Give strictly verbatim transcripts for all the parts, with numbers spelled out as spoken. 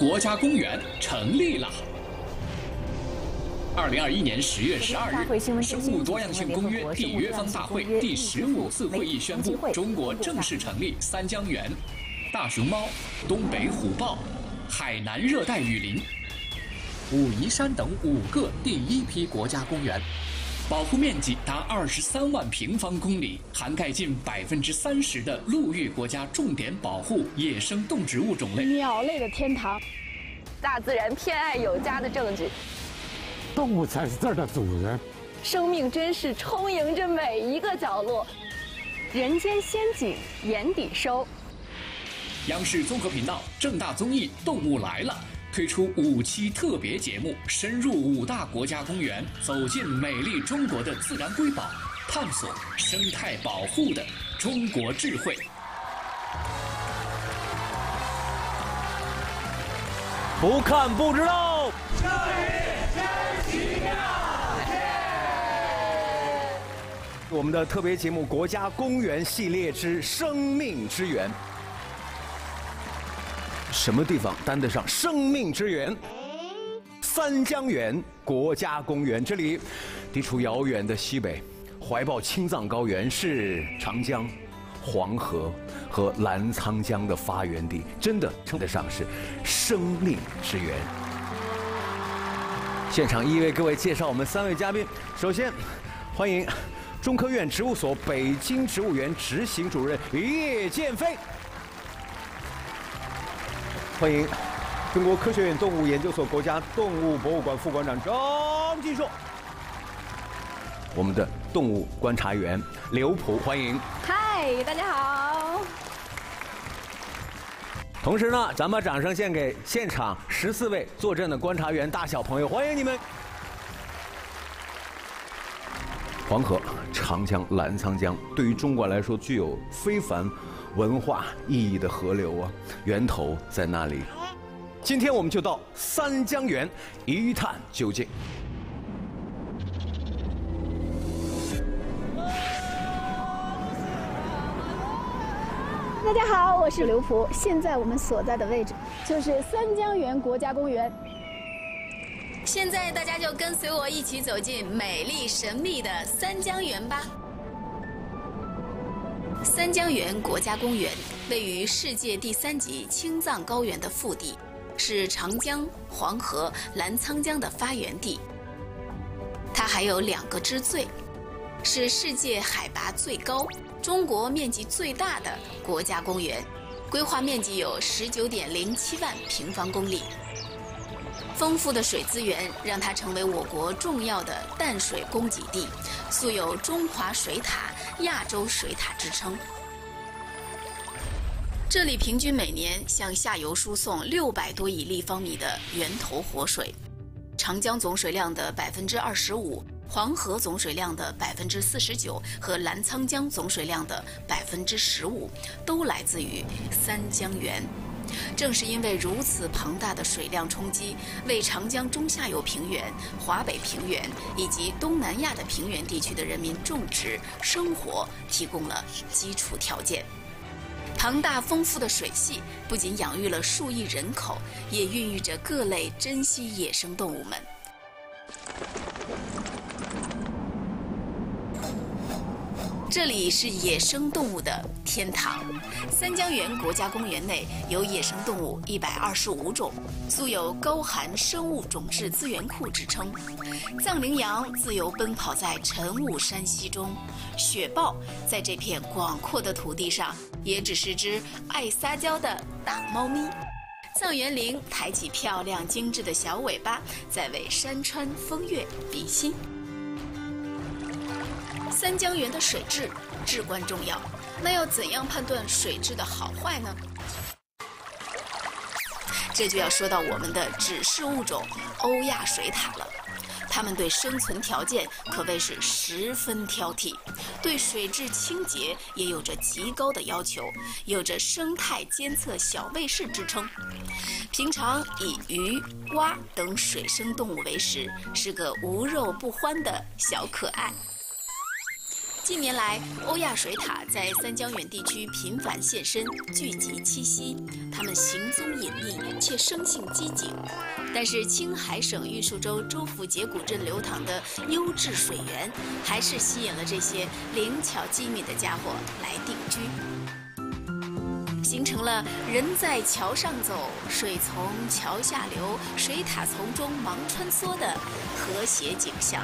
国家公园成立了。二零二一年十月十二日，生物多样性公约缔约方大会第十五次会议宣布，中国正式成立三江源、大熊猫、东北虎豹、海南热带雨林、武夷山等五个第一批国家公园。 保护面积达二十三万平方公里，涵盖近百分之三十的陆域国家重点保护野生动植物种类。 鸟类的天堂， 大自然偏爱有加的证据。 动物才是这儿的主人。 生命真是充盈着每一个角落。人间仙景，眼底收。 央视综合频道正大综艺《动物来了》。 推出五期特别节目，深入五大国家公园，走进美丽中国的自然瑰宝，探索生态保护的中国智慧。 不看不知道。 教育真奇妙。 我们的特别节目《国家公园系列之生命之源》。 什么地方担得上生命之源？三江源国家公园，这里地处遥远的西北，怀抱青藏高原，是长江、黄河和澜沧江的发源地，真的称得上是生命之源。现场一一为各位介绍我们三位嘉宾，首先欢迎中科院植物所北京植物园执行主任叶建飞。 欢迎中国科学院动物研究所国家动物博物馆副馆长张继硕，我们的动物观察员刘普，欢迎。 嗨，大家好。 同时呢，咱们把掌声献给现场十四位坐镇的观察员大小朋友，欢迎你们。黄河、长江、澜沧江对于中国来说具有非凡 文化意义的河流啊，源头在那里。今天我们就到三江源一探究竟。 大家好，我是刘璞。现在我们所在的位置就是三江源国家公园。 现在大家就跟随我一起走进美丽神秘的三江源吧。 三江源国家公园位于世界第三级青藏高原的腹地，是长江、黄河、澜沧江的发源地。它还有两个支最，是世界海拔最高、中国面积最大的国家公园，规划面积有十九点零七万平方公里。丰富的水资源让它成为我国重要的淡水供给地，素有“中华水塔”、“亚洲水塔”之称。这里平均每年向下游输送六百多亿立方米的源头活水，长江总水量的百分之二十五，黄河总水量的百分之四十九和澜沧江总水量的百分之十五，都来自于三江源。 正是因为如此庞大的水量冲击，为长江中下游平原、华北平原以及东南亚的平原地区的人民种植、生活提供了基础条件。庞大丰富的水系不仅养育了数亿人口，也孕育着各类珍稀野生动物们。 这里是野生动物的天堂。三江源国家公园内有野生动物一百二十五种，素有“高寒生物种质资源库”之称。藏羚羊自由奔跑在晨雾山溪中，雪豹在这片广阔的土地上也只是只爱撒娇的大猫咪。藏原羚抬起漂亮精致的小尾巴，在为山川风月比心。 三江源的水质至关重要，那要怎样判断水质的好坏呢？这就要说到我们的指示物种欧亚水獭了。它们对生存条件可谓是十分挑剔，对水质清洁也有着极高的要求，有着生态监测小卫士之称。平常以鱼、蛙等水生动物为食，是个无肉不欢的小可爱。 近年来，欧亚水獭在三江源地区频繁现身，聚集栖息。它们行踪隐秘，且生性机警。但是，青海省玉树州周府节古镇流淌的优质水源，还是吸引了这些灵巧机敏的家伙来定居，形成了人在桥上走，水从桥下流，水獭从中忙穿梭的和谐景象。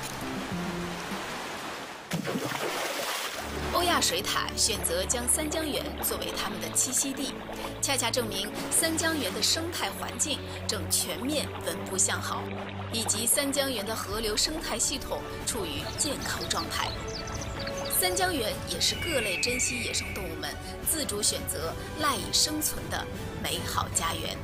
欧亚水獭选择将三江源作为它们的栖息地，恰恰证明三江源的生态环境正全面稳步向好，以及三江源的河流生态系统处于健康状态。三江源也是各类珍稀野生动物们自主选择赖以生存的美好家园。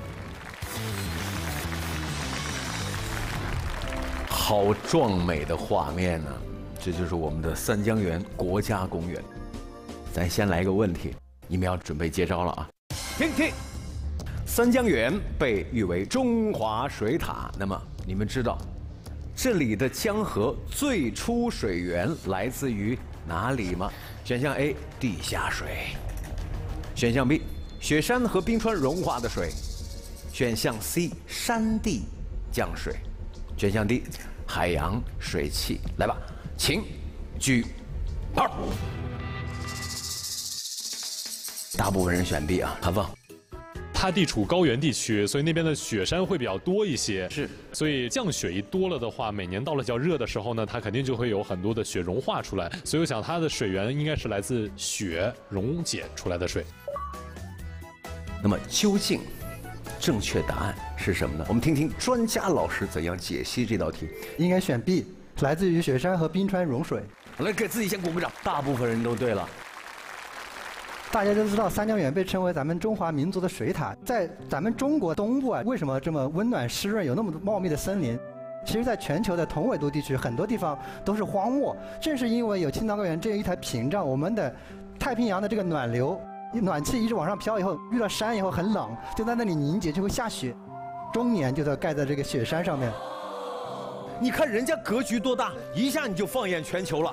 好壮美的画面呢、啊！这就是我们的三江源国家公园。咱先来个问题，你们要准备接招了啊！听听，三江源被誉为中华水獭，那么你们知道这里的江河最初水源来自于哪里吗？选项 A 地下水，选项 B 雪山和冰川融化的水，选项 C 山地降水，选项 D 海洋水汽。来吧，请举牌。大部分人选 B 啊，韩凤。 它地处高原地区，所以那边的雪山会比较多一些。 是， 所以降雪一多了的话，每年到了较热的时候呢，它肯定就会有很多的雪融化出来。所以我想它的水源应该是来自雪溶解出来的水。 那么究竟正确答案是什么呢？我们听听专家老师怎样解析这道题。 应该选 B， 来自于雪山和冰川融水。 来，给自己先鼓个掌。大部分人都对了。 大家都知道，三江源被称为咱们中华民族的水獭。在咱们中国东部啊，为什么这么温暖湿润，有那么茂密的森林？其实，在全球的同纬度地区，很多地方都是荒漠。正是因为有青藏高原这一台屏障，我们的太平洋的这个暖流，暖气一直往上飘以后，遇到山以后很冷，就在那里凝结，就会下雪。终年就在盖在这个雪山上面。 你看人家格局多大，一下你就放眼全球了。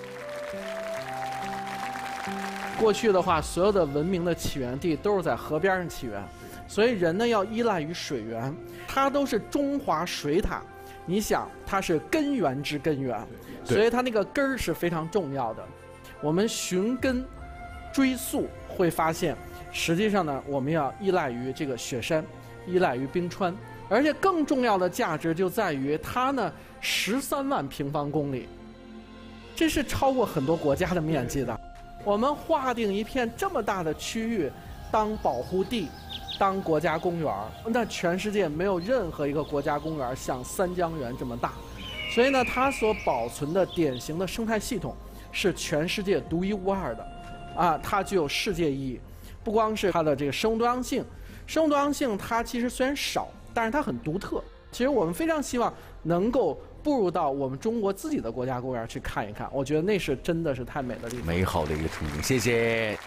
过去的话，所有的文明的起源地都是在河边上起源，所以人呢要依赖于水源，它都是中华水獭。你想，它是根源之根源，所以它那个根儿是非常重要的。我们寻根追溯会发现，实际上呢，我们要依赖于这个雪山，依赖于冰川，而且更重要的价值就在于它呢十三万平方公里，这是超过很多国家的面积的。我们划定一片这么大的区域当保护地，当国家公园，那全世界没有任何一个国家公园像三江源这么大，所以呢，它所保存的典型的生态系统是全世界独一无二的，啊，它具有世界意义。不光是它的这个生物多样性，生物多样性它其实虽然少，但是它很独特。其实我们非常希望能够步入到我们中国自己的国家公园去看一看，我觉得那是真的是太美的地方， 美好的一个憧憬。谢谢。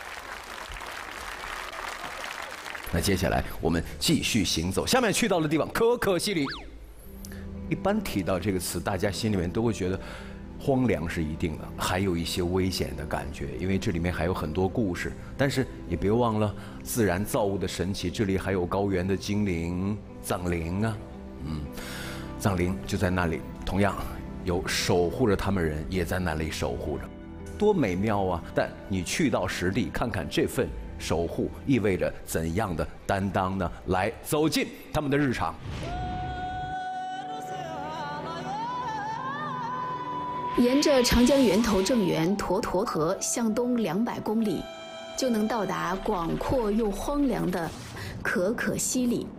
那接下来我们继续行走，下面去到的地方可可西里。一般提到这个词，大家心里面都会觉得荒凉是一定的，还有一些危险的感觉，因为这里面还有很多故事。但是也别忘了自然造物的神奇，这里还有高原的精灵藏羚啊，嗯。藏羚就在那里，同样有守护着他们人也在那里守护着，多美妙啊！但你去到实地看看这份守护意味着怎样的担当呢？来，走进他们的日常。 沿着长江源头正源沱沱河向东两百公里，就能到达广阔又荒凉的可可西里。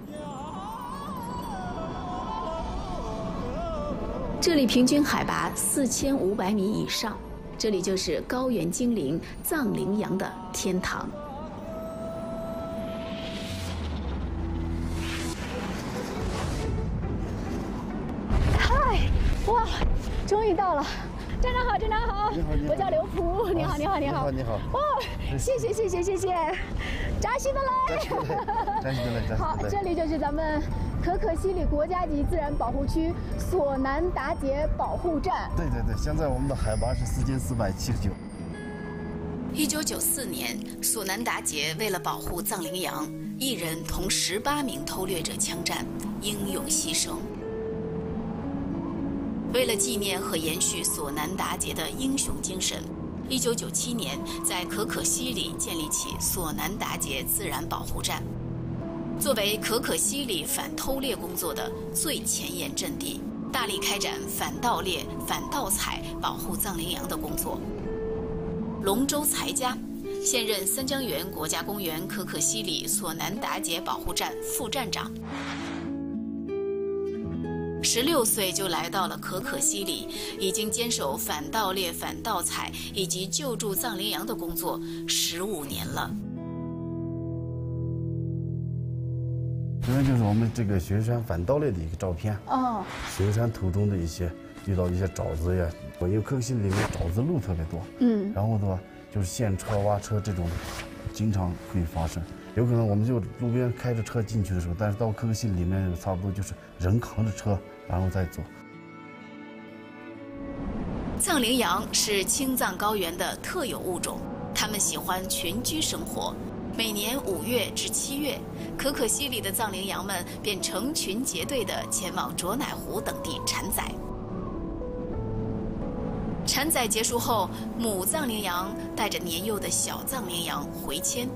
这里平均海拔四千五百米以上，这里就是高原精灵藏羚羊的天堂。 嗨，哇，终于到了！站长好，站长好， 你好，你好， 我叫刘璞，你好，你好，你好， 你好， 哦，谢谢，谢谢，谢谢，扎西德来， 扎西德来，扎西德来。 好，这里就是咱们可可西里国家级自然保护区索南达杰保护站。 对对对，现在我们的海拔是四千四百七十九。 一九九四年，索南达杰为了保护藏羚羊，一人同十八名偷猎者枪战，英勇牺牲。为了纪念和延续索南达杰的英雄精神，一九九七年在可可西里建立起索南达杰自然保护站，作为可可西里反偷猎工作的最前沿阵地，大力开展反盗猎、反盗采、保护藏羚羊的工作。龙州才家，现任三江源国家公园可可西里索南达杰保护站副站长。十六岁就来到了可可西里，已经坚守反盗猎、反盗采以及救助藏羚羊的工作十五年了。 这边就是我们这个雪山反盗猎的一个照片。 哦。 雪山途中的一些遇到一些沼泽呀，我因为可可西里里面沼泽路特别多。嗯。然后的话，就是陷车、挖车这种，经常会发生。有可能我们就路边开着车进去的时候，但是到可可西里里面差不多就是人扛着车，然后再走。 藏羚羊是青藏高原的特有物种，它们喜欢群居生活。每年五月至七月，可可西里的藏羚羊们便成群结队地前往卓乃湖等地产崽。产崽结束后，母藏羚羊带着年幼的小藏羚羊回迁。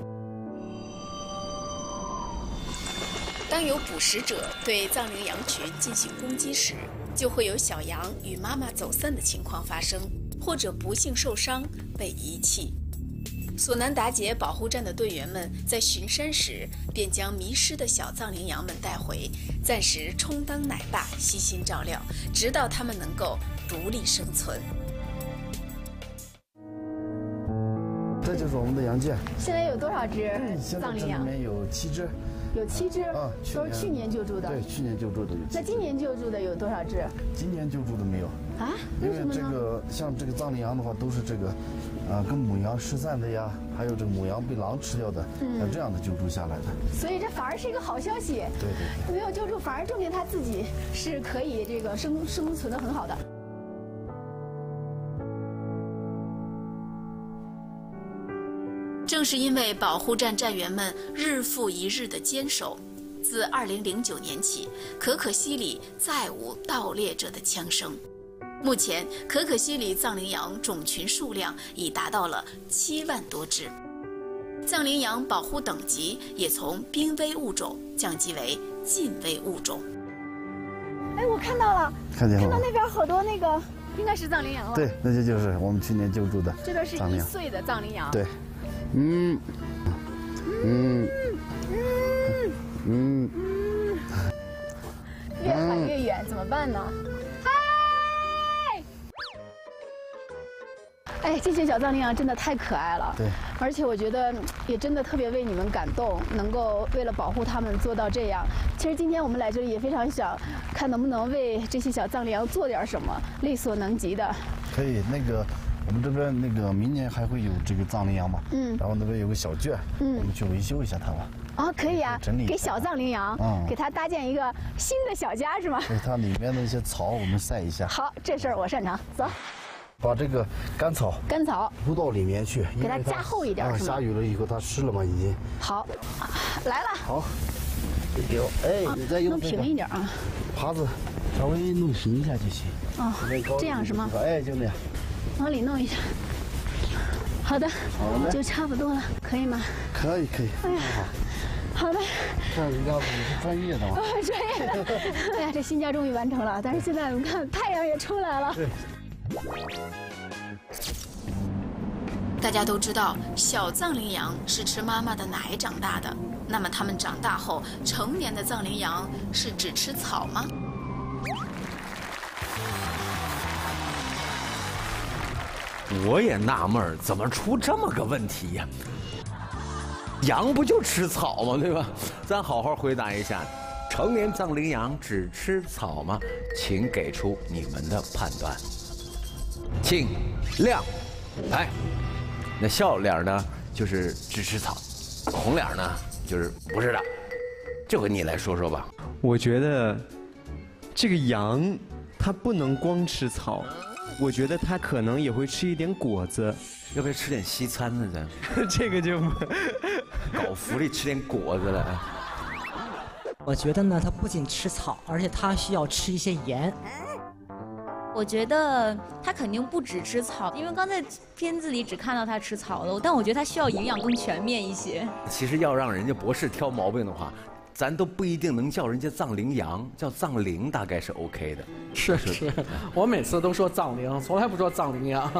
当有捕食者对藏羚羊群进行攻击时，就会有小羊与妈妈走散的情况发生，或者不幸受伤被遗弃。索南达杰保护站的队员们在巡山时，便将迷失的小藏羚羊们带回，暂时充当奶爸，悉心照料，直到它们能够独立生存。 这就是我们的羊圈。 现在有多少只藏羚羊？ 里面有七只。 有七只啊， 都是去年救助的。 对，去年救助的有。 那今年救助的有多少只？ 今年救助的没有啊？为什么呢？ 因为这个像这个藏羚羊的话，都是这个，啊，跟母羊失散的呀，还有这个母羊被狼吃掉的，嗯，这样的救助下来的。 所以这反而是一个好消息。 对对对。 没有救助，反而证明它自己是可以这个生生存的很好的。 正是因为保护站站员们日复一日的坚守，自二零零九年起，可可西里再无盗猎者的枪声。目前，可可西里藏羚羊种群数量已达到了七万多只，藏羚羊保护等级也从濒危物种降级为近危物种。 哎，我看到了， 看见了， 看到那边好多那个，应该是藏羚羊了。 对，那些就是我们去年救助的。 这都是一岁的藏羚羊。 对。嗯，嗯， 嗯， 嗯， 越喊越远，怎么办呢？嗨！哎，这些小藏羚羊真的太可爱了。 对。 而且我觉得也真的特别为你们感动，能够为了保护它们做到这样。其实今天我们来这里也非常想看能不能为这些小藏羚羊做点什么，力所能及的。 可以，那个。我们这边那个明年还会有这个藏羚羊嘛，嗯，然后那边有个小圈，嗯，我们去维修一下它吧。 哦，可以啊， 整理给小藏羚羊，嗯，给它搭建一个新的小家是吗？ 对，它里面的一些草我们晒一下。 好，这事儿我擅长，走。 把这个干草， 干草铺到里面去， 给它加厚一点，是吗？ 下雨了以后它湿了嘛，已经。 好，来了。 好，丢，哎，你再用弄平一点啊。 耙子稍微弄平一下就行。 哦，这样是吗？ 哎，就那样。 往里弄一下，好的，好的，就差不多了，可以吗？ 可以，可以。哎呀， 好的。 这样要不你是专业的吗？ 我专业的。哎呀，这新家终于完成了，但是现在我们看太阳也出来了。 对。 大家都知道，小藏羚羊是吃妈妈的奶长大的。那么它们长大后，成年的藏羚羊是只吃草吗？ 我也纳闷儿，怎么出这么个问题呀？羊不就吃草吗？对吧？咱好好回答一下，成年藏羚羊只吃草吗？请给出你们的判断。请亮牌。那笑脸呢，就是只吃草；红脸呢，就是不是的。这回你来说说吧。 我觉得这个羊它不能光吃草，我觉得它可能也会吃一点果子。 要不要吃点西餐呢？咱这个就搞福利吃点果子了。 我觉得呢，它不仅吃草，而且它需要吃一些盐。 我觉得它肯定不只吃草，因为刚才片子里只看到它吃草了，但我觉得它需要营养更全面一些。 其实要让人家博士挑毛病的话，咱都不一定能叫人家藏羚羊，叫藏羚大概是 OK 的。 是是，我每次都说藏羚，从来不说藏羚羊。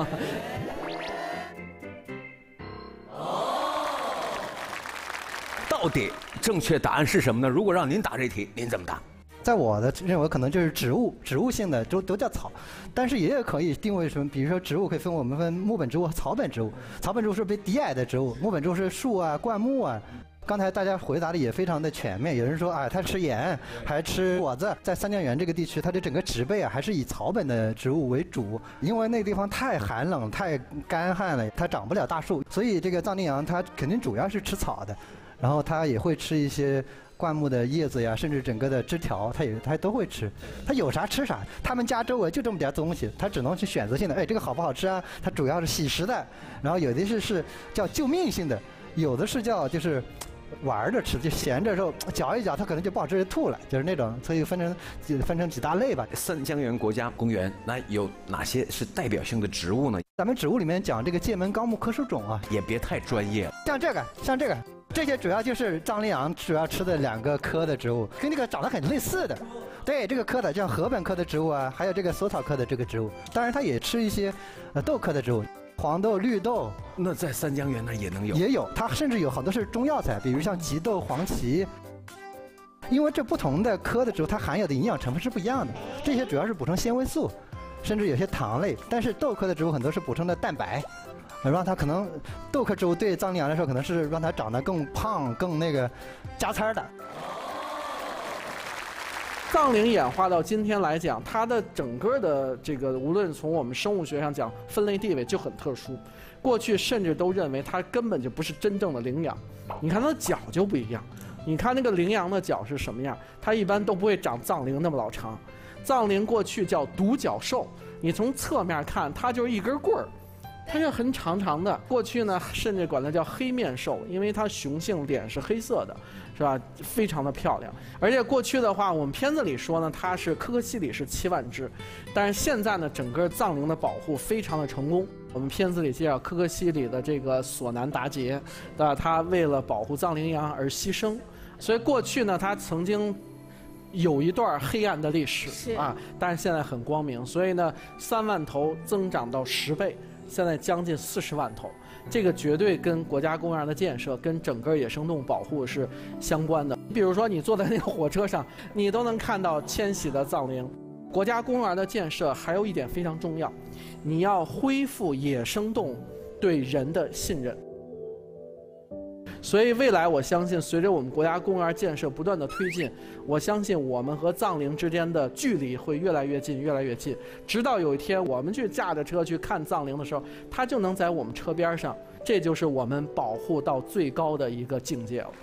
到底正确答案是什么呢？如果让您答这题，您怎么答？ 在我的认为，可能就是植物，植物性的都都叫草，但是也有可以定位什么，比如说植物可以分我们分木本植物和草本植物。草本植物是被低矮的植物，木本植物是树啊、灌木啊。刚才大家回答的也非常的全面，有人说啊，它吃盐，还吃果子。在三江源这个地区，它的整个植被啊，还是以草本的植物为主，因为那个地方太寒冷、太干旱了，它长不了大树，所以这个藏羚羊它肯定主要是吃草的，然后它也会吃一些灌木的叶子呀，甚至整个的枝条，它也它都会吃。它有啥吃啥，他们家周围就这么点东西，它只能去选择性的，哎，这个好不好吃啊？它主要是喜食的，然后有的是是叫救命性的，有的是叫就是玩着吃，就闲着时候嚼一嚼，它可能就不好吃就吐了，就是那种，所以分成分成几大类吧。 三江源国家公园那有哪些是代表性的植物呢？ 咱们植物里面讲这个界门纲目科属种啊， 也别太专业了。 像这个，像这个。这些主要就是藏羚羊主要吃的两个科的植物，跟这个长得很类似的。对，这个科的像禾本科的植物啊，还有这个索草科的这个植物。当然，它也吃一些呃豆科的植物，黄豆、绿豆。 那在三江源那也能有？ 也有，它甚至有好多是中药材，比如像棘豆、黄芪。因为这不同的科的植物，它含有的营养成分是不一样的。这些主要是补充纤维素，甚至有些糖类。但是豆科的植物很多是补充的蛋白。让它可能豆科植物对藏羚羊来说，可能是让它长得更胖、更那个加餐的。 藏羚演化到今天来讲，它的整个的这个，无论从我们生物学上讲，分类地位就很特殊。过去甚至都认为它根本就不是真正的羚羊。你看它的脚就不一样，你看那个羚羊的脚是什么样？它一般都不会长藏羚那么老长。藏羚过去叫独角兽，你从侧面看，它就是一根棍儿。它是很长长的，过去呢甚至管它叫黑面兽，因为它雄性脸是黑色的，是吧？非常的漂亮。而且过去的话，我们片子里说呢，它是科克西里是七万只，但是现在呢，整个藏羚的保护非常的成功。我们片子里介绍科克西里的这个索南达杰，对吧？他为了保护藏羚羊而牺牲，所以过去呢，他曾经有一段黑暗的历史啊，但是现在很光明。所以呢，三万头增长到十倍。现在将近四十万头，这个绝对跟国家公园的建设、跟整个野生动物保护是相关的。比如说，你坐在那个火车上，你都能看到迁徙的藏羚。国家公园的建设还有一点非常重要，你要恢复野生动物对人的信任。所以未来我相信，随着我们国家公园建设不断的推进，我相信我们和藏羚之间的距离会越来越近，越来越近，直到有一天我们去驾着车去看藏羚的时候，它就能在我们车边上，这就是我们保护到最高的一个境界了。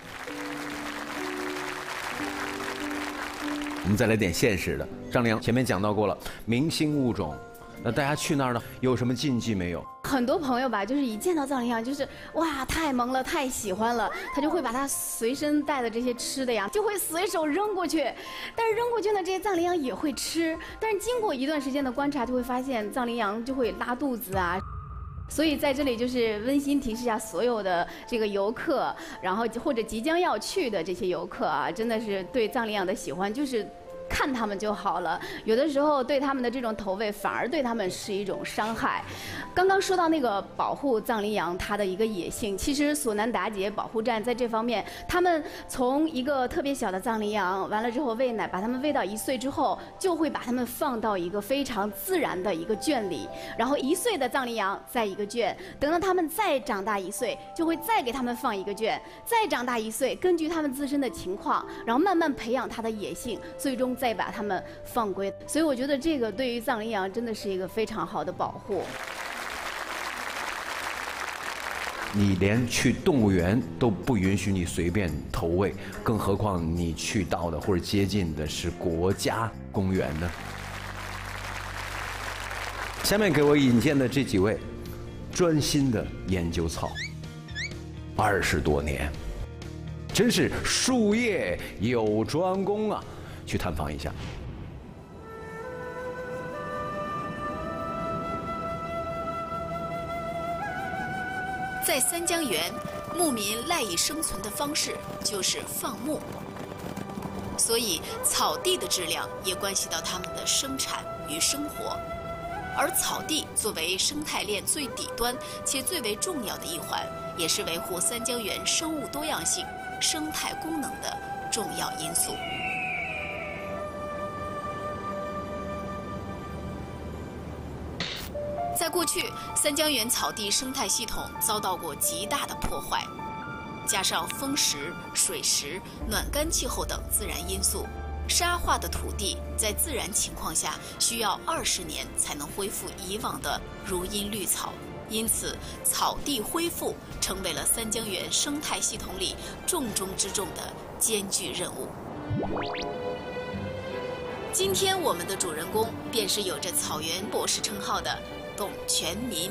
我们再来点现实的，藏羚前面讲到过了，明星物种。那大家去那儿呢，有什么禁忌没有？ 很多朋友吧，就是一见到藏羚羊，就是哇，太萌了，太喜欢了，他就会把他随身带的这些吃的呀，就会随手扔过去。但是扔过去呢，这些藏羚羊也会吃，但是经过一段时间的观察，就会发现藏羚羊就会拉肚子啊。所以在这里就是温馨提示一下所有的这个游客，然后或者即将要去的这些游客啊，真的是对藏羚羊的喜欢就是看他们就好了，有的时候对他们的这种投喂反而对他们是一种伤害。刚刚说到那个保护藏羚羊它的一个野性，其实索南达杰保护站在这方面，他们从一个特别小的藏羚羊完了之后喂奶，把它们喂到一岁之后，就会把它们放到一个非常自然的一个圈里，然后一岁的藏羚羊在一个圈，等到它们再长大一岁，就会再给它们放一个圈，再长大一岁，根据它们自身的情况，然后慢慢培养它的野性，最终再把它们放归。所以我觉得这个对于藏羚羊真的是一个非常好的保护。 你连去动物园都不允许你随便投喂，更何况你去到的或者接近的是国家公园呢？下面给我引荐的这几位，专心的研究草，二十多年，真是术业有专攻啊！去探访一下。 在三江源，牧民赖以生存的方式就是放牧，所以草地的质量也关系到他们的生产与生活。而草地作为生态链最底端且最为重要的一环，也是维护三江源生物多样性、生态功能的重要因素。在过去，三江源草地生态系统遭到过极大的破坏，加上风蚀、水蚀、暖干气候等自然因素，沙化的土地在自然情况下需要二十年才能恢复以往的如茵绿草，因此草地恢复成为了三江源生态系统里重中之重的艰巨任务。今天我们的主人公便是有着草原博士称号的董全民，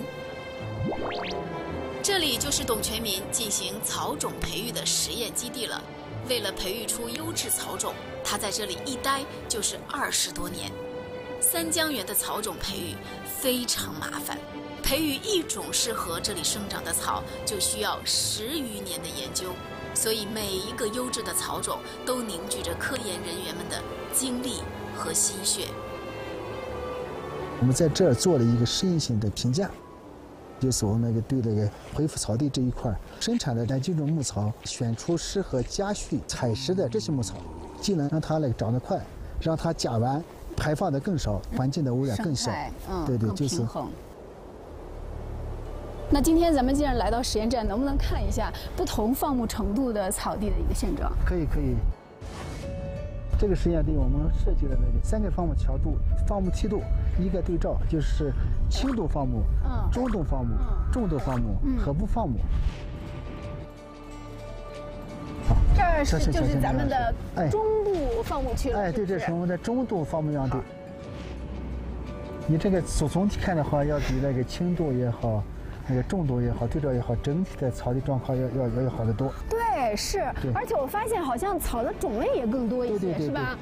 这里就是董全民进行草种培育的实验基地了。为了培育出优质草种，他在这里一待就是二十多年。三江源的草种培育非常麻烦，培育一种适合这里生长的草就需要十余年的研究，所以每一个优质的草种都凝聚着科研人员们的精力和心血。 我们在这儿做了一个实验性的评价，就是我们那个对那个恢复草地这一块生产的那几种牧草，选出适合家畜采食的这些牧草，既能让它那个长得快，让它甲烷排放的更少，环境的污染更小。 嗯， 对对， 更就是平衡。那今天咱们既然来到实验站，能不能看一下不同放牧程度的草地的一个现状？ 可以可以。这个实验地我们设计了那个三个放牧桥度、放牧梯度，一个对照，就是轻度放牧、嗯、中度放牧、嗯、重度放牧和不放牧。 好，这儿是就是咱们的中度放牧区了。 哎，对，这是我们的中度放牧样地。你这个总总体看的话，要比那个轻度也好，那个重度也好，对照也好，整体的草地状况要要要要好得多。 对，是，而且我发现好像草的种类也更多一些， 对对对对， 是吧？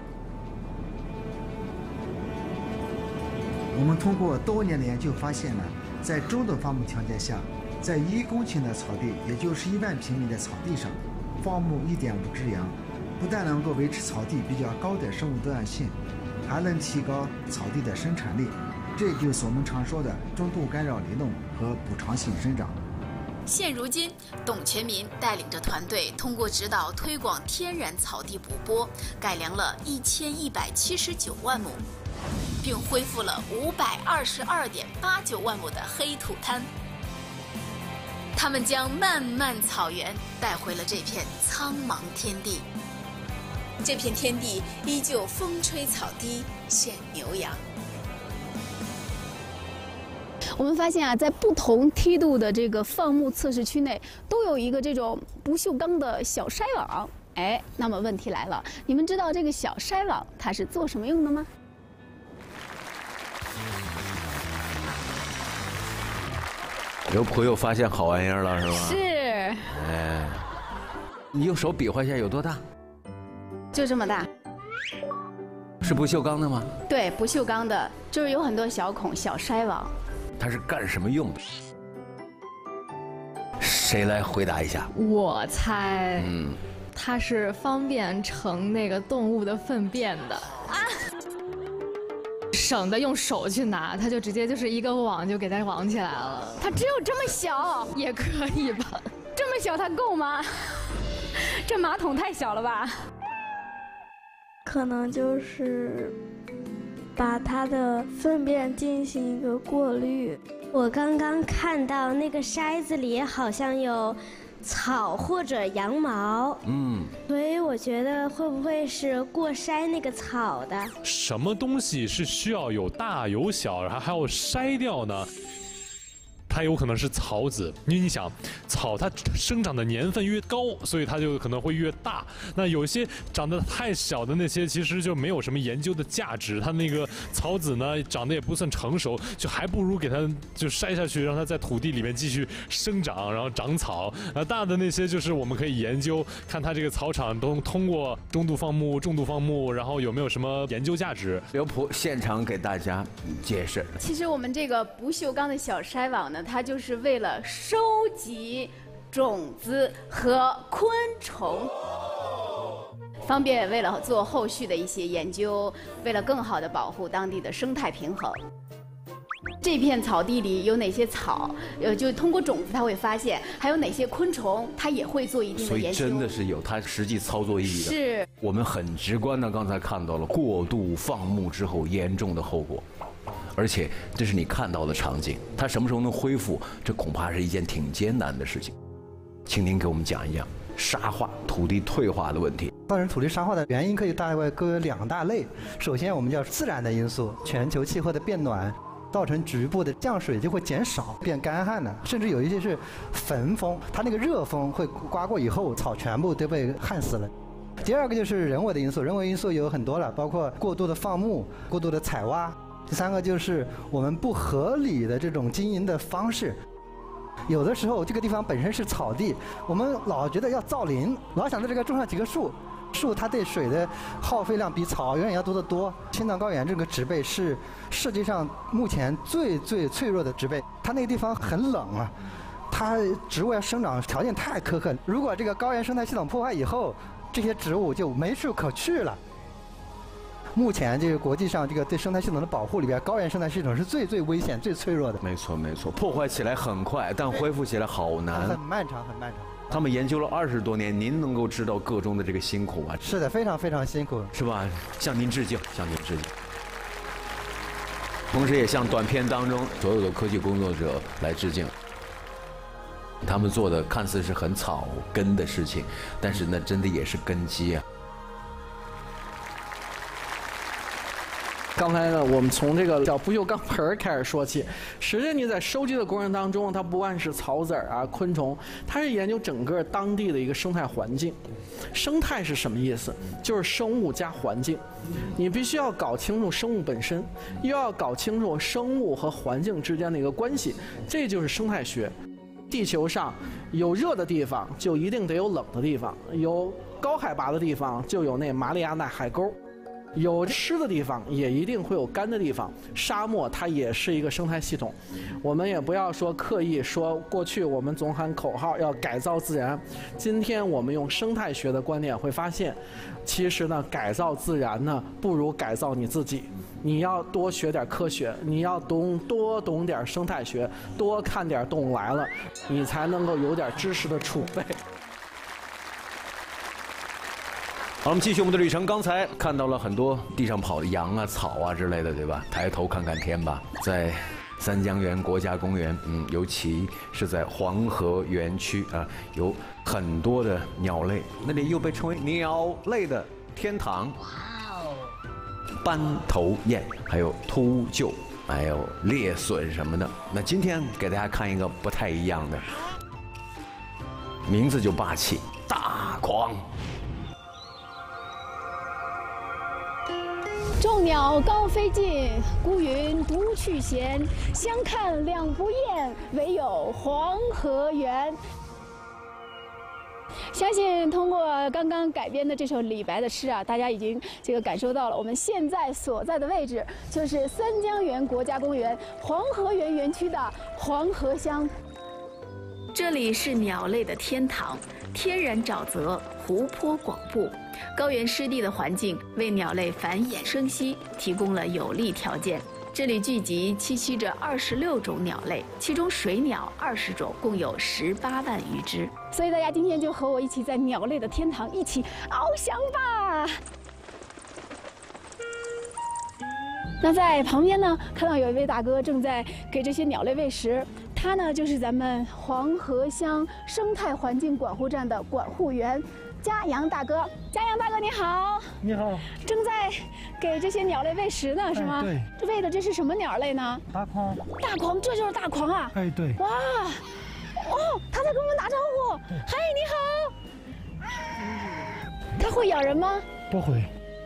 我们通过多年的研究发现呢，在中等放牧条件下，在一公顷的草地，也就是一万平米的草地上，放牧一点五只羊，不但能够维持草地比较高的生物多样性，还能提高草地的生产力。这就是我们常说的中度干扰离弄和补偿性生长。 现如今，董全民带领着团队，通过指导推广天然草地补播，改良了一千一百七十九万亩，并恢复了五百二十二点八九万亩的黑土滩。他们将漫漫草原带回了这片苍茫天地。这片天地依旧风吹草低见牛羊。 我们发现啊，在不同梯度的这个放牧测试区内，都有一个这种不锈钢的小筛网。哎，那么问题来了，你们知道这个小筛网它是做什么用的吗？ 有朋友发现好玩意儿了是吧？ 是。 哎，你用手比划一下有多大？ 就这么大。 是不锈钢的吗？ 对，不锈钢的，就是有很多小孔、小筛网。 它是干什么用的？谁来回答一下？ 我猜， 嗯， 它是方便盛那个动物的粪便的啊，省得用手去拿，它就直接就是一个网就给它网起来了。 它只有这么小， 也可以吧？ 这么小它够吗？这马桶太小了吧？ 可能就是把它的粪便进行一个过滤。我刚刚看到那个筛子里好像有草或者羊毛，嗯，所以我觉得会不会是过筛那个草的？ 什么东西是需要有大有小，然后还要筛掉呢？ 它有可能是草籽，因为你想，草它生长的年份越高，所以它就可能会越大。那有些长得太小的那些，其实就没有什么研究的价值。它那个草籽呢，长得也不算成熟，就还不如给它就筛下去，让它在土地里面继续生长，然后长草。那大的那些就是我们可以研究，看它这个草场都通过中度放牧、重度放牧，然后有没有什么研究价值。 刘璞现场给大家解释。 其实我们这个不锈钢的小筛网呢，它就是为了收集种子和昆虫，方便为了做后续的一些研究，为了更好的保护当地的生态平衡。这片草地里有哪些草，呃，就通过种子它会发现，还有哪些昆虫，它也会做一定的研究。 所以真的是有它实际操作意义的。 是。 我们很直观的刚才看到了过度放牧之后严重的后果，而且这是你看到的场景，它什么时候能恢复，这恐怕是一件挺艰难的事情。请您给我们讲一讲沙化、土地退化的问题。 造成土地沙化的原因可以大概归为两大类。首先，我们叫自然的因素，全球气候的变暖，造成局部的降水就会减少，变干旱了，甚至有一些是焚风，它那个热风会刮过以后，草全部都被旱死了。第二个就是人为的因素，人为因素有很多了，包括过度的放牧、过度的采挖。第三个就是我们不合理的这种经营的方式。有的时候这个地方本身是草地，我们老觉得要造林，老想在这个种上几棵树。树它对水的耗费量比草远远要多得多。青藏高原这个植被是世界上目前最最脆弱的植被，它那个地方很冷啊，它植物要生长条件太苛刻。如果这个高原生态系统破坏以后，这些植物就没处可去了。目前这个国际上这个对生态系统的保护里边，高原生态系统是最最危险、最脆弱的。 没错没错，破坏起来很快，但恢复起来好难， 很漫长，很漫长。 他们研究了二十多年，您能够知道个中的这个辛苦啊？ 是的，非常非常辛苦， 是吧？向您致敬，向您致敬。同时也向短片当中所有的科技工作者来致敬。他们做的看似是很草根的事情，但是那真的也是根基啊。 刚才呢，我们从这个叫不锈钢盆开始说起。实际你在收集的过程当中，它不管是草籽啊、昆虫，它是研究整个当地的一个生态环境。生态是什么意思？就是生物加环境。你必须要搞清楚生物本身，又要搞清楚生物和环境之间的一个关系，这就是生态学。地球上有热的地方，就一定得有冷的地方；有高海拔的地方，就有那马里亚纳海沟。有湿的地方，也一定会有干的地方。沙漠它也是一个生态系统，我们也不要说刻意说过去我们总喊口号要改造自然，今天我们用生态学的观点会发现，其实呢改造自然呢不如改造你自己。你要多学点科学，你要懂多懂点生态学，多看点动物来了，你才能够有点知识的储备。 好，我们继续我们的旅程。刚才看到了很多地上跑的羊啊、草啊之类的，对吧？抬头看看天吧，在三江源国家公园，嗯，尤其是在黄河园区啊，有很多的鸟类，那里又被称为鸟类的天堂。哇哦！斑头雁，还有秃鹫，还有猎隼什么的。那今天给大家看一个不太一样的，名字就霸气，大狂。 众鸟高飞尽，孤云独去闲。相看两不厌，唯有黄河源。相信通过刚刚改编的这首李白的诗啊，大家已经这个感受到了，我们现在所在的位置就是三江源国家公园黄河源园区的黄河乡。 这里是鸟类的天堂，天然沼泽，湖泊广布，高原湿地的环境为鸟类繁衍生息提供了有利条件。这里聚集栖息着二十六种鸟类，其中水鸟二十种，共有十八万余只。 所以大家今天就和我一起在鸟类的天堂一起翱翔吧。那在旁边呢，看到有一位大哥正在给这些鸟类喂食，他呢就是咱们黄河乡生态环境管护站的管护员嘉阳大哥。嘉阳大哥你好。 你好。 正在给这些鸟类喂食呢，是吗？ 哎、对。 这喂的这是什么鸟类呢？ 大狂。 大狂，这就是大狂啊！ 哎，对。 哇，哦，他在跟我们打招呼。嗨，你好。它会咬人吗？ 不会。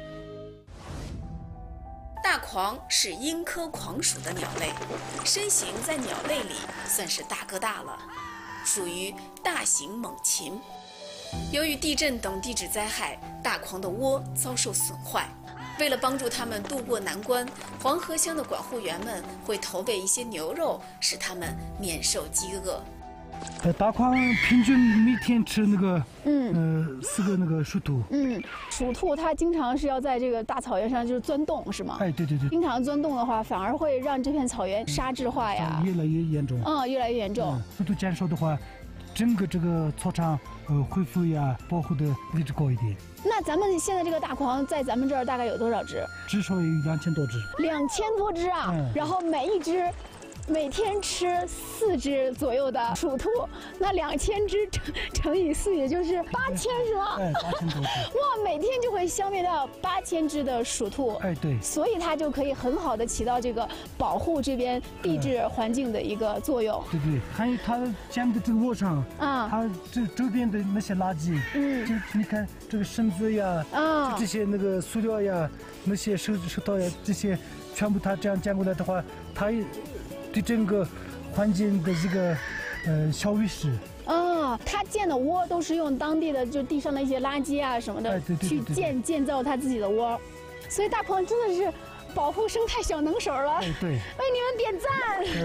大狂是鹰科狂属的鸟类，身形在鸟类里算是大哥大了，属于大型猛禽。由于地震等地质灾害，大狂的窝遭受损坏。为了帮助它们渡过难关，黄河乡的管护员们会投喂一些牛肉，使它们免受饥饿。 呃，大狂平均每天吃那个，嗯，呃，四个那个鼠兔。 嗯，鼠兔它经常是要在这个大草原上就是钻洞，是吗？ 哎，对对对。 经常钻洞的话，反而会让这片草原沙质化呀， 越来越严重。 嗯，越来越严重。 鼠兔减少的话，整个这个草场呃恢复呀保护的位置高一点。 那咱们现在这个大狂在咱们这儿大概有多少只？ 至少有两千多只。 两千多只啊！嗯、然后每一只。每天吃四只左右的鼠兔，那两千只乘乘以四，也就是八千，是吗？ 哎，八千多只。 哇，每天就会消灭掉八千只的鼠兔。 哎，对。 所以它就可以很好的起到这个保护这边地质环境的一个作用。 对对，还有它建的这个窝上啊，它这周边的那些垃圾，嗯，就你看这个绳子呀，啊，这些那个塑料呀，那些手手套呀，这些全部它这样建过来的话，它也。对整个环境的这个呃小卫士啊，他建的窝都是用当地的就地上的一些垃圾啊什么的去建建造他自己的窝，所以大狂真的是保护生态小能手了。 哎，对， 为你们点赞。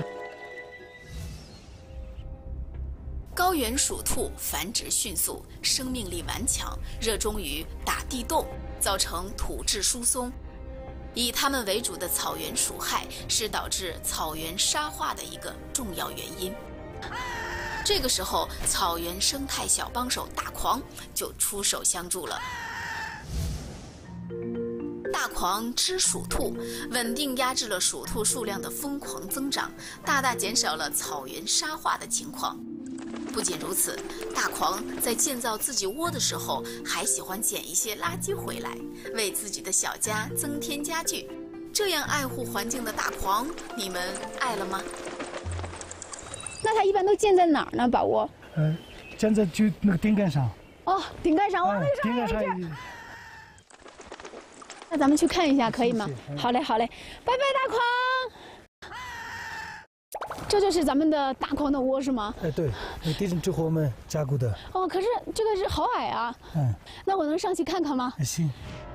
高原鼠兔繁殖迅速，生命力顽强，热衷于打地洞，造成土质疏松。以它们为主的草原鼠害是导致草原沙化的一个重要原因。这个时候，草原生态小帮手大狂就出手相助了。大狂吃鼠兔，稳定压制了鼠兔数量的疯狂增长，大大减少了草原沙化的情况。不仅如此，大狂在建造自己窝的时候，还喜欢捡一些垃圾回来，为自己的小家增添家具。这样爱护环境的大狂，你们爱了吗？ 那它一般都建在哪儿呢？把窝？ 嗯，建在就那个顶盖上。 哦，顶盖上，哇，那顶盖上。 那咱们去看一下，可以吗？好嘞，好嘞，拜拜，大狂。这就是咱们的大狂的窝是吗？ 哎，对，地震之后我们加固的。 哦，可是这个是好矮啊。嗯。那我能上去看看吗？ 行。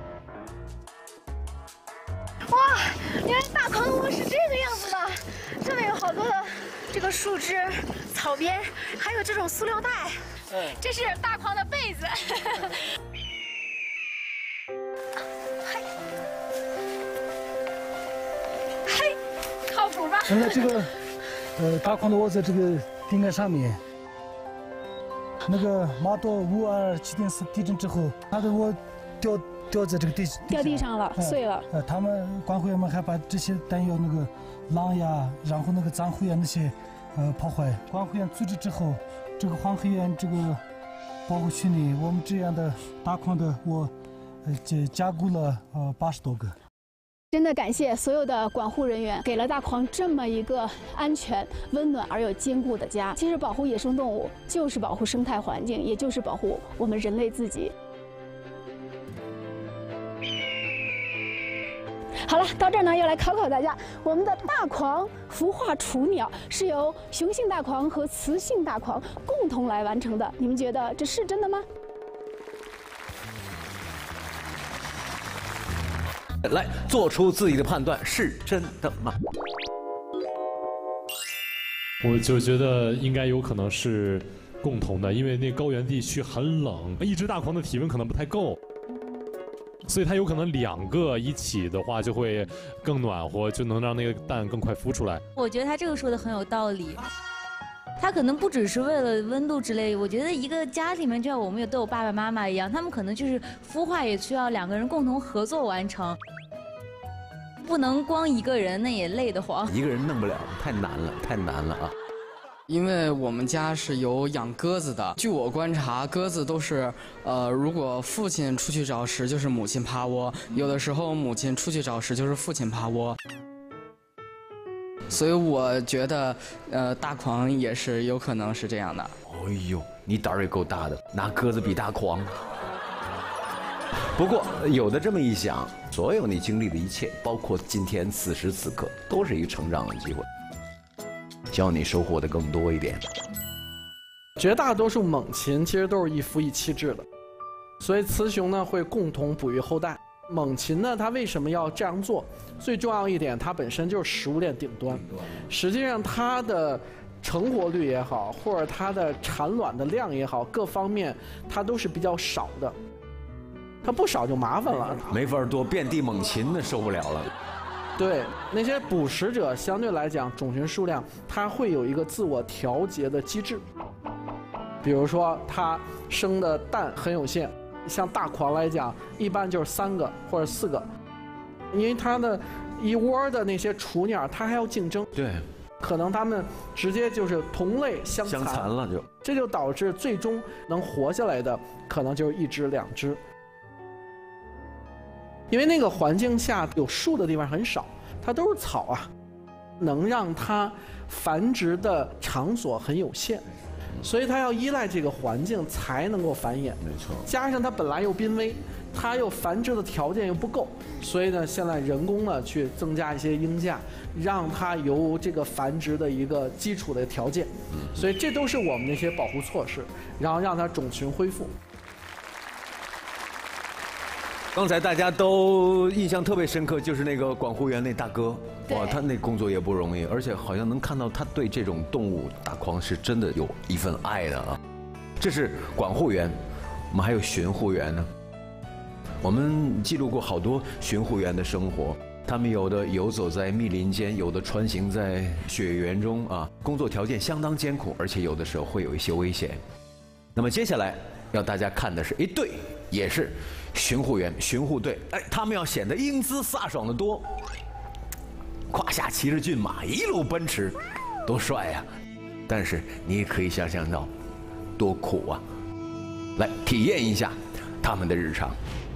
哇，原来大狂的窝是这个样子的，这里有好多的这个树枝、草编，还有这种塑料袋。嗯。这是大狂的被子。嘿，嘿，靠谱吧？ 现在这个。呃，大狂的窝在这个顶盖上面。那个马多五二七点四地震之后，它的窝掉掉在这个地掉地上了，碎了。 呃，他们管护员们还把这些弹药那个狼呀，然后那个脏灰呀那些，呃，破坏。管护员组织之后，这个黄河源这个保护区内，我们这样的大狂的窝，呃，加加固了呃八十多个。 真的感谢所有的管护人员，给了大狂这么一个安全、温暖而又坚固的家。其实保护野生动物就是保护生态环境，也就是保护我们人类自己。好了，到这儿呢，要来考考大家，我们的大狂孵化雏鸟是由雄性大狂和雌性大狂共同来完成的，你们觉得这是真的吗？ 来做出自己的判断，是真的吗？ 我就觉得应该有可能是共同的，因为那高原地区很冷，一只大狂的体温可能不太够，所以它有可能两个一起的话就会更暖和，就能让那个蛋更快孵出来。 我觉得他这个说的很有道理。他可能不只是为了温度之类，我觉得一个家里面就像我们有都有爸爸妈妈一样，他们可能就是孵化也需要两个人共同合作完成，不能光一个人，那也累得慌。 一个人弄不了，太难了，太难了啊！ 因为我们家是有养鸽子的，据我观察，鸽子都是，呃，如果父亲出去找食，就是母亲趴窝；有的时候母亲出去找食，就是父亲趴窝。所以我觉得，呃，大狂也是有可能是这样的。 哎呦，你胆儿也够大的，拿鸽子比大狂。不过有的这么一想，所有你经历的一切，包括今天此时此刻，都是一个成长的机会。希望你收获的更多一点。 绝大多数猛禽其实都是一夫一妻制的，所以雌雄呢会共同哺育后代。猛禽呢，它为什么要这样做？最重要一点，它本身就是食物链顶端。实际上，它的成活率也好，或者它的产卵的量也好，各方面它都是比较少的。它不少就麻烦了， 没法多，遍地猛禽那受不了了。 对，那些捕食者相对来讲，种群数量它会有一个自我调节的机制。比如说，它生的蛋很有限，像大狂来讲，一般就是三个或者四个，因为它的一窝的那些雏鸟，它还要竞争。 对， 可能它们直接就是同类相残， 相残了就， 这就导致最终能活下来的可能就是一只两只。因为那个环境下有树的地方很少，它都是草啊，能让它繁殖的场所很有限，所以它要依赖这个环境才能够繁衍。 没错， 加上它本来又濒危，它又繁殖的条件又不够，所以呢，现在人工呢去增加一些鹰架，让它有这个繁殖的一个基础的条件。所以这都是我们那些保护措施，然后让它种群恢复。 刚才大家都印象特别深刻，就是那个管护员那大哥，哇，他那工作也不容易，而且好像能看到他对这种动物大狂是真的有一份爱的啊。这是管护员，我们还有巡护员呢。我们记录过好多巡护员的生活，他们有的游走在密林间，有的穿行在雪原中啊，工作条件相当艰苦，而且有的时候会有一些危险。那么接下来要大家看的是一队，也是巡护员、巡护队，哎，他们要显得英姿飒爽得多，胯下骑着骏马，一路奔驰，多帅呀！但是你也可以想象到，多苦啊！来体验一下他们的日常。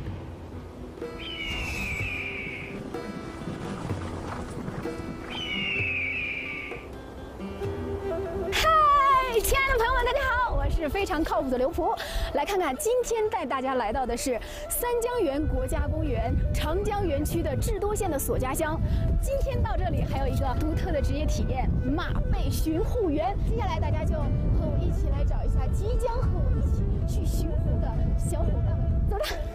嗨，亲爱的朋友们，大家好，我是非常靠谱的刘璞。来看看今天带大家来到的是三江源国家公园长江园区的智多县的索家乡。今天到这里还有一个独特的职业体验——马背巡护员。接下来大家就和我一起来找一下即将和我一起去巡护的小伙伴们，走着。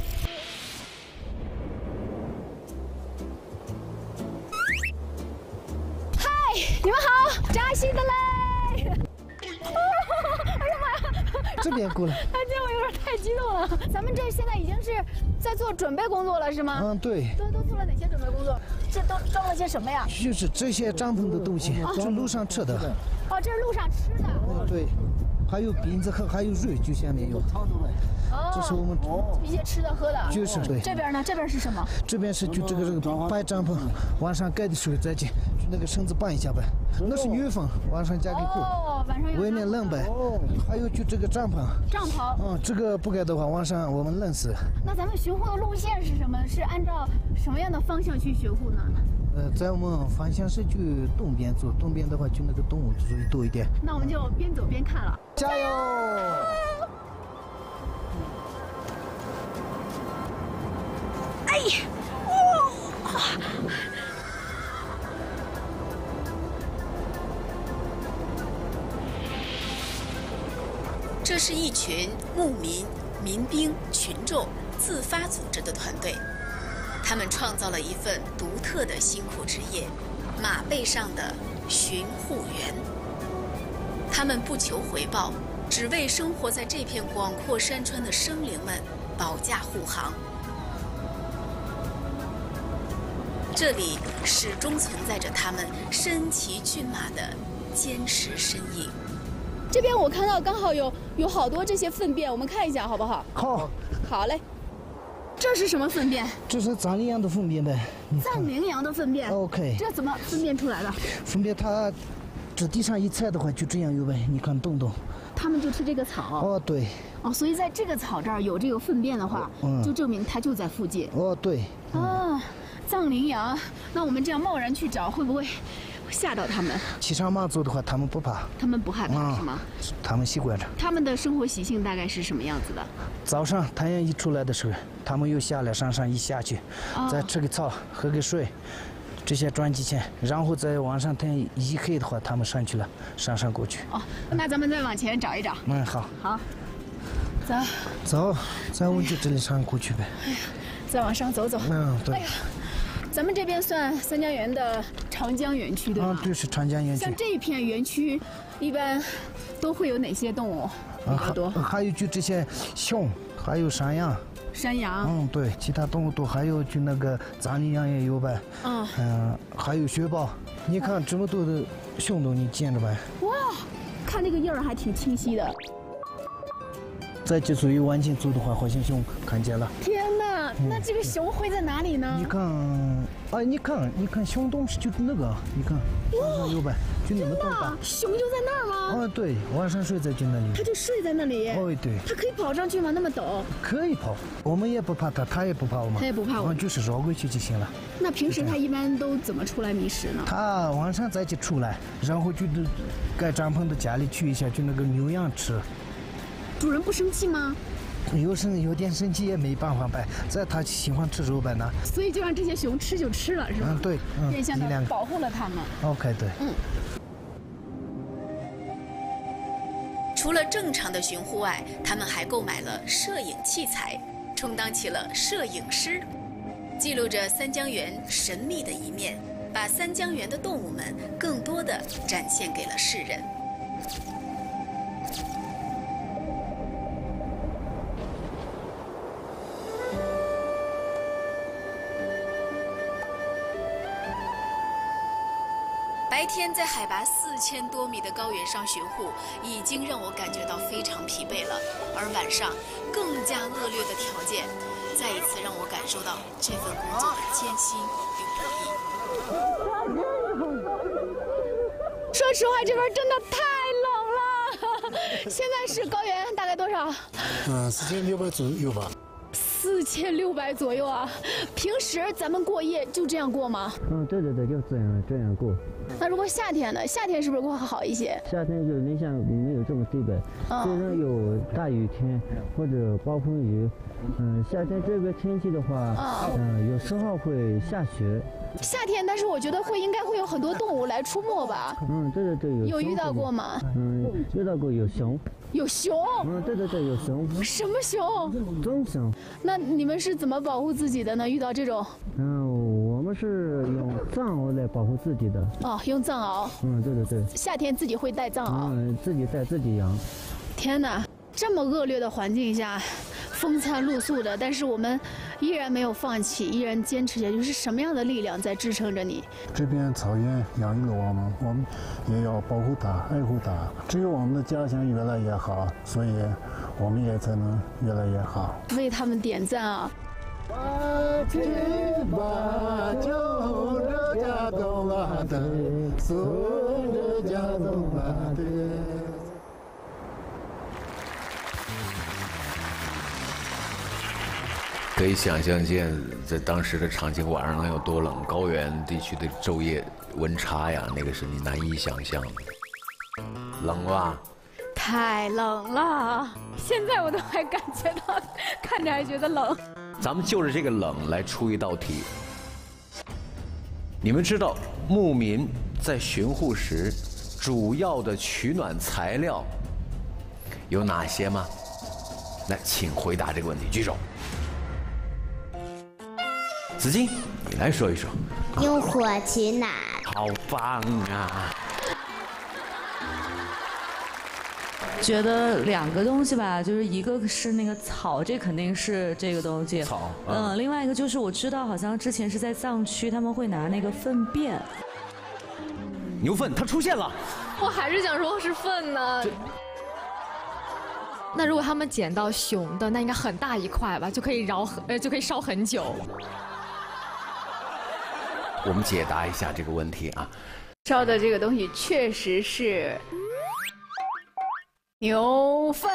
嗨，你们好，扎西的嘞！哎呀妈呀！ 这边过来。 哎，这我有点太激动了。咱们这现在已经是在做准备工作了，是吗？ 嗯，对。 都都做了哪些准备工作？这都装了些什么呀？ 就是这些帐篷的东西，是路上吃的。 哦，这是路上吃的。 嗯，对。还有饼子和还有肉，就下面有。 哦， 这是我们一些吃的喝的。 就是对。 这边呢？这边是什么？ 这边是就这个这个白帐篷，晚上盖的时候再去那个绳子绑一下呗。那是女风，晚上加给过。 哦，晚上要。 外面冷呗。哦。还有就这个帐篷。 帐篷。 嗯，这个不盖的话，晚上我们冷死。 那咱们巡护的路线是什么？是按照什么样的方向去巡护呢？ 呃，在我们方向是去东边走，东边的话就那个动物就会多一点。 那我们就边走边看了。 加油！ 哎呀，哇！ 这是一群牧民、民兵群众自发组织的团队。他们创造了一份独特的辛苦职业——马背上的巡护员。他们不求回报，只为生活在这片广阔山川的生灵们保驾护航。这里始终存在着他们身骑骏马的坚实身影。 这边我看到刚好有有好多这些粪便，我们看一下好不好？ 好， 好嘞。这是什么粪便？ 这是藏羚羊的粪便呗。 藏羚羊的粪便 ？OK。 这怎么分辨出来的？ 分辨它这地上一踩的话，就这样有呗。你看洞洞。 他们就吃这个草。 哦，对。 哦，所以在这个草这儿有这个粪便的话，嗯、就证明它就在附近。 哦，对。 嗯、啊，藏羚羊，那我们这样贸然去找，会不会吓到他们？ 骑上马走的话，他们不怕。 他们不害怕、嗯、是吗？ 他们习惯着。 他们的生活习性大概是什么样子的？ 早上太阳一出来的时候，他们又下来山上一下去，哦、再吃个草，喝个水。这些赚几钱，然后再往上天一黑的话，他们上去了，上上过去。 哦，那咱们再往前找一找。 嗯，好。 好，走。 走，再往这这里上过去呗。 哎呀，再往上走走。 嗯，对。 哎呀，咱们这边算三江源的长江园区对吗？ 啊，对，是长江园区。 像这一片园区，一般都会有哪些动物比较多？ 啊、还有就这些熊，还有山羊。 山羊， 嗯，对，其他动物多，还有就那个藏羚羊也有呗，嗯，嗯，还有雪豹，你看这么多的熊都你见着呗？ 哇，看那个印儿还挺清晰的。 再继续往前走的话，好像熊看见了。 天哪，嗯、那这个熊会在哪里呢？ 你看，啊，你看，你看熊洞是就那个，你看，晚上有呗，就那么多吧。 熊就在那儿吗？ 啊，对，晚上睡在就那里。 它就睡在那里。 哦，对。 它可以跑上去吗？那么陡？ 可以跑，我们也不怕它，它也不怕我们。 它也不怕我们， 就是绕过去就行了。 那平时它一般都怎么出来觅食呢？ 它晚上再去出来，然后就盖帐篷的家里去一下，就那个牛羊吃。 主人不生气吗？ 有生有点生气也没办法呗，在他喜欢吃肉呗呢， 所以就让这些熊吃就吃了，是吧？ 嗯，对，嗯， 变相的保护了它们。 OK， 对。嗯。 除了正常的巡护外，他们还购买了摄影器材，充当起了摄影师，记录着三江源神秘的一面，把三江源的动物们更多的展现给了世人。白天在海拔四千多米的高原上巡护，已经让我感觉到非常疲惫了。而晚上更加恶劣的条件，再一次让我感受到这份工作的艰辛与不易。 说实话，这边真的太冷了。现在是高原大概多少？ 嗯，四千六百左右吧。 四千六百左右啊！平时咱们过夜就这样过吗？ 嗯，对对对，就这样这样过。 那如果夏天呢？夏天是不是会好一些？ 夏天就零下没有这么低呗，虽然有大雨天或者暴风雨，嗯，夏天这个天气的话，嗯，有时候会下雪。 夏天，但是我觉得会应该会有很多动物来出没吧？ 嗯，对对对，有。 有遇到过吗？ 嗯，遇到过有熊。 有熊？ 嗯，对对对，有熊。 什么熊？ 棕熊。 那你们是怎么保护自己的呢？遇到这种？ 嗯，我们是用藏獒来保护自己的。 哦，用藏獒。 嗯，对对对。 夏天自己会带藏獒。 嗯，自己带自己养。 天哪，这么恶劣的环境下，风餐露宿的，但是我们依然没有放弃，依然坚持下去。是什么样的力量在支撑着你？ 这片草原养育了我们，我们也要保护它、爱护它。只有我们的家乡越来越好，所以我们也才能越来越好。 为他们点赞啊！ 可以想象见，在当时的场景，晚上能有多冷？高原地区的昼夜温差呀，那个是你难以想象的。冷吧？ 太冷了，现在我都还感觉到，看着还觉得冷。 咱们就着这个冷来出一道题。你们知道牧民在巡护时主要的取暖材料有哪些吗？来，请回答这个问题，举手。子金，你来说一说。 用火取暖。 好棒啊！ 觉得两个东西吧，就是一个是那个草，这肯定是这个东西。 草。 嗯，嗯另外一个就是我知道，好像之前是在藏区，他们会拿那个粪便。 牛粪，它出现了。 我还是想说是粪呢。那如果他们捡到熊的，那应该很大一块吧，就可以绕很呃就可以烧很久。 我们解答一下这个问题啊。 烧的这个东西确实是牛粪。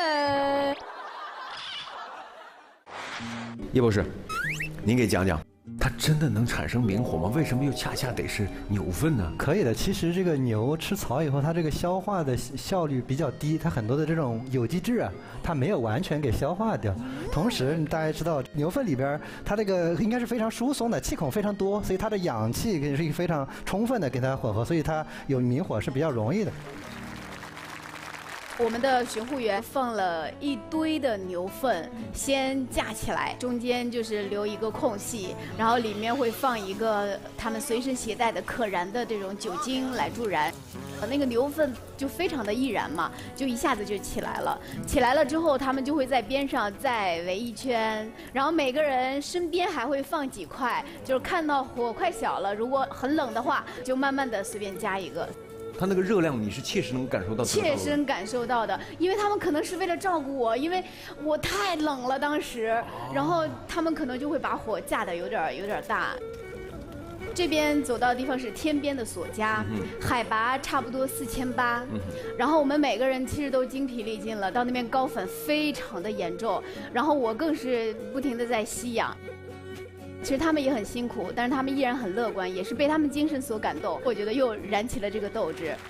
叶博士，您给讲讲，它真的能产生明火吗？为什么又恰恰得是牛粪呢？ 可以的，其实这个牛吃草以后，它这个消化的效率比较低，它很多的这种有机质啊，它没有完全给消化掉。同时，大家知道牛粪里边它这个应该是非常疏松的，气孔非常多，所以它的氧气是非常充分的跟它混合，所以它有明火是比较容易的。 我们的巡护员放了一堆的牛粪，先架起来，中间就是留一个空隙，然后里面会放一个他们随身携带的可燃的这种酒精来助燃。那个牛粪就非常的易燃嘛，就一下子就起来了。起来了之后，他们就会在边上再围一圈，然后每个人身边还会放几块，就是看到火快小了，如果很冷的话，就慢慢的随便加一个。 它那个热量你是切实能感受到， 切身感受到的，因为他们可能是为了照顾我，因为我太冷了当时，然后他们可能就会把火架的有点有点大。这边走到的地方是天边的索家，嗯、海拔差不多四千八，然后我们每个人其实都精疲力尽了，到那边高反非常的严重，然后我更是不停的在吸氧。其实他们也很辛苦，但是他们依然很乐观，也是被他们精神所感动。我觉得又燃起了这个斗志。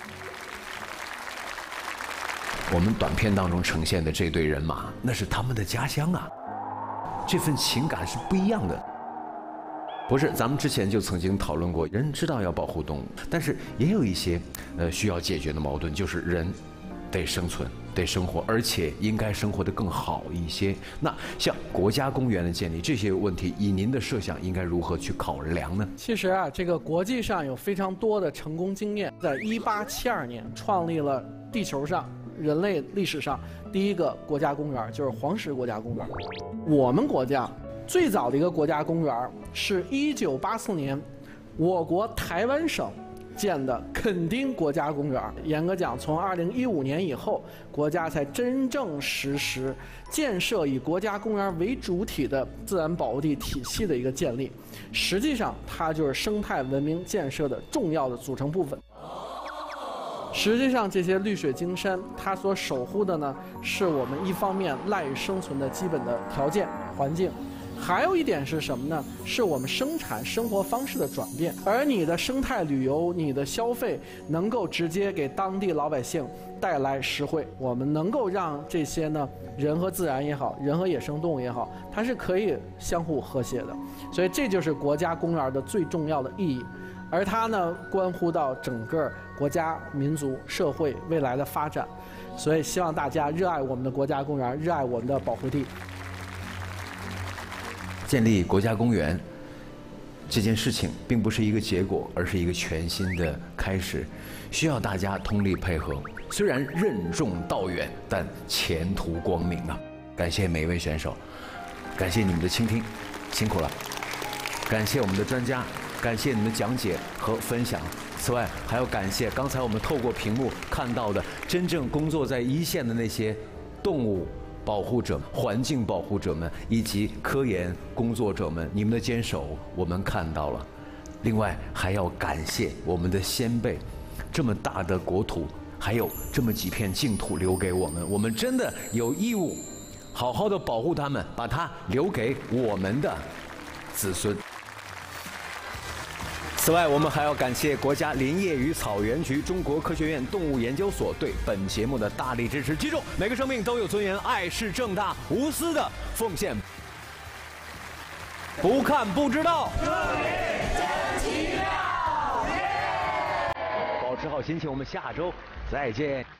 我们短片当中呈现的这队人马，那是他们的家乡啊，这份情感是不一样的。不是，咱们之前就曾经讨论过，人知道要保护动物，但是也有一些呃需要解决的矛盾，就是人得生存，得生活，而且应该生活得更好一些。那像国家公园的建立这些问题，以您的设想，应该如何去考量呢？ 其实啊，这个国际上有非常多的成功经验，在一八七二年创立了地球上人类历史上第一个国家公园，就是黄石国家公园。我们国家最早的一个国家公园是一九八四年，我国台湾省建的垦丁国家公园。严格讲，从二零一五年以后，国家才真正实施建设以国家公园为主体的自然保护地体系的一个建立。实际上，它就是生态文明建设的重要的组成部分。实际上，这些绿水青山，它所守护的呢，是我们一方面赖以生存的基本的条件环境。还有一点是什么呢？是我们生产生活方式的转变，而你的生态旅游、你的消费能够直接给当地老百姓带来实惠。我们能够让这些呢，人和自然也好，人和野生动物也好，它是可以相互和谐的。所以这就是国家公园的最重要的意义，而它呢，关乎到整个国家、民族、社会未来的发展。所以希望大家热爱我们的国家公园，热爱我们的保护地。 建立国家公园这件事情并不是一个结果，而是一个全新的开始，需要大家通力配合。虽然任重道远，但前途光明啊！感谢每一位选手，感谢你们的倾听，辛苦了。感谢我们的专家，感谢你们的讲解和分享。此外，还要感谢刚才我们透过屏幕看到的真正工作在一线的那些动物保护者、环境保护者们以及科研工作者们，你们的坚守我们看到了。另外还要感谢我们的先辈，这么大的国土，还有这么几片净土留给我们，我们真的有义务好好的保护它们，把它留给我们的子孙。此外，我们还要感谢国家林业与草原局、中国科学院动物研究所对本节目的大力支持。记住，每个生命都有尊严，爱是正大无私的奉献。不看不知道，这里真奇妙。保持好心情，我们下周再见。